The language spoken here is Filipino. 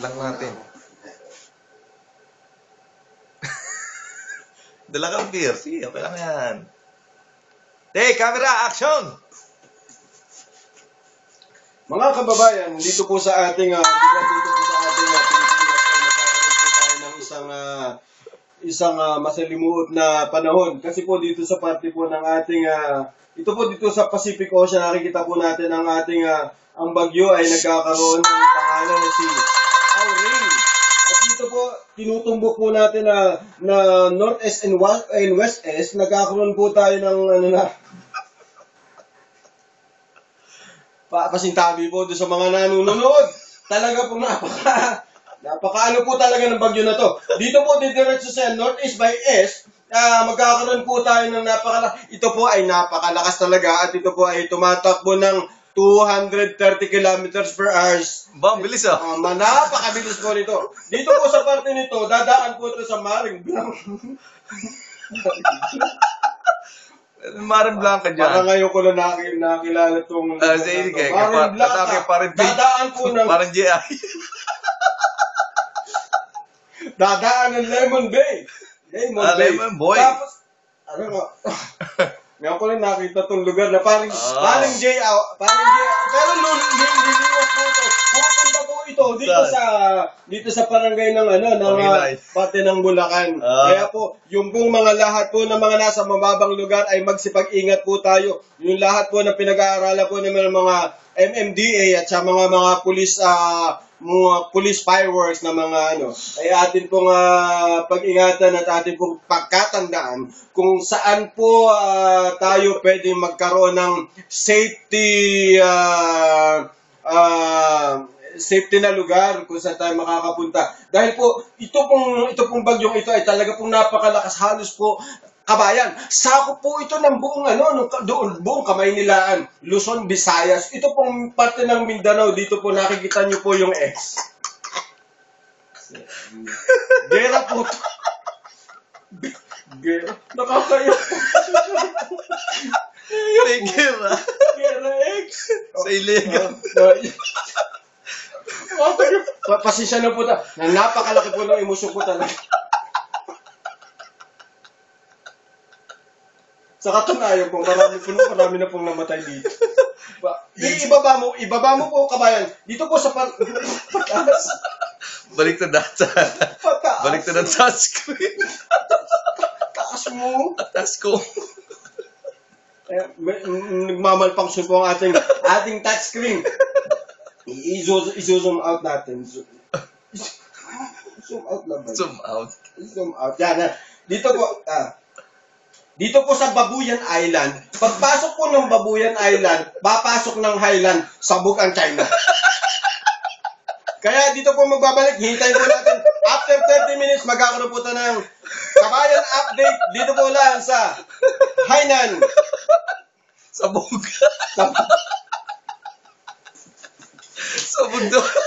lang natin. Dala kang beer. Sige, okay lang yan. Hey, camera, action! Mga kababayan, dito po sa ating Pilipinas ay nagkakaroon po tayo ng isang masalimuot na panahon. Kasi po dito sa parte po ng ating ito po dito sa Pacific Ocean, nakikita po natin ang ating ang bagyo ay nagkakaroon ng pangalan na si Aurel. At dito po tinutumbok po natin na Northeast and West-East, nagkakaroon po tayo ng pasintabi po doon sa mga nanonood. Talaga po napaka po talaga ng bagyo na to. Dito po didiretso sa Northeast by East, magkakaroon po tayo ng ito po ay napakalakas talaga at ito po ay tumatakbo ng 230 kilometers per hour. Ba, bilis Napakabilis po nito. Dito po sa parte nito, dadaan po ito sa Maring Blanc. Maring Blanca dyan. Baka ngayon ko lang nakilala itong sige, Maring Blanca. Dadaan po ng parang G.I. dadaan ng Lemon Bay. Lemon Boy. Tapos, ngayon ko lang nakita itong lugar na parang J. Pero liliwas po ito. Pupunta po ito dito sa barangay ng parte ng Bulacan. Kaya po, yung pong mga lahat po ng mga nasa mababang lugar ay magsipag-ingat po tayo. Yung lahat po na pinag-aaralan po ng mga MMDA at sa mga police fireworks na mga ay atin pong pag-ingatan at atin pong pagkatandaan kung saan po tayo pwede magkaroon ng safety na lugar kung saan tayo makakapunta. Dahil po ito pong bagyong ito ay talaga pong napakalakas, halos po kabayan. Sakop po ito ng buong buong Kamaynilaan, Luzon, Visayas. Ito pong parte ng Mindanao. Dito po nakikita niyo po yung X. Gera po. Gera. Nakakaya. Gera. Gera X. Sa Iligan. Pasensya na po napakalaki po ng emosyon ko talaga. Sa katunayan po, marami na pong namatay dito. Ibaba mo po, kabayan. Dito po sa pataas. Balik na touchscreen. Taas mo. Taas ko. Nagmamalfunction po ang ating touchscreen. I-zoom out natin. Zoom out na ba? Zoom out. Yan. Dito po sa Babuyan Island, pagpasok po ng Babuyan Island, papasok ng Highland, sabog ang China. Kaya dito po magbabalik, hintayin po natin. After 30 minutes, magkakaroon po ito ng kabayan update. Dito po lang sa Hainan. Sabog. Sabog doon.